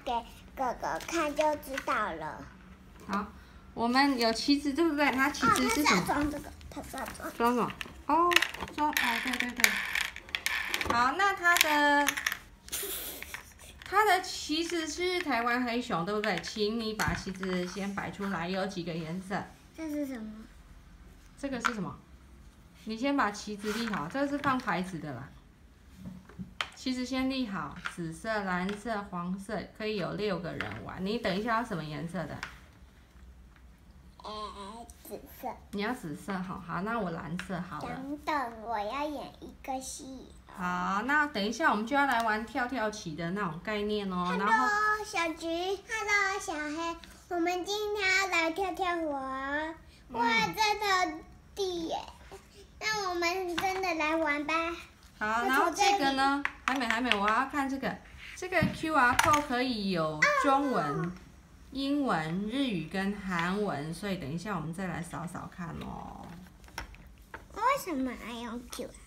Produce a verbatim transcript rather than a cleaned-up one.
给哥哥看就知道了。 好，我们有旗子，对不对？它旗子是什么？ 他是要装这个，他是要装。 装什么？哦，装哦，对对对。好，那它的它的旗子是台湾黑熊，对不对？请你把旗子先摆出来，有几个颜色？ 这是什么？ 这个是什么？你先把旗子立好，这个是放牌子的啦。旗子先立好，紫色、蓝色、黄色，可以有六个人玩。你等一下要什么颜色的？ 呃，紫色。 你要紫色哈，好，那我蓝色好了。 等等，我要演一个戏。 好，那等一下我们就要来玩跳跳棋的那种概念哦。然后 Hello，小橘 ，Hello，小黑，我们今天要来跳跳舞哦。哇，真的地耶！那我们真的来玩吧。 好，然后这个呢？还没还没，我要看这个。这个 Q R code 可以有中文、英文、日语跟韩文，所以等一下我们再来扫扫看哦。 为什么要用 Q R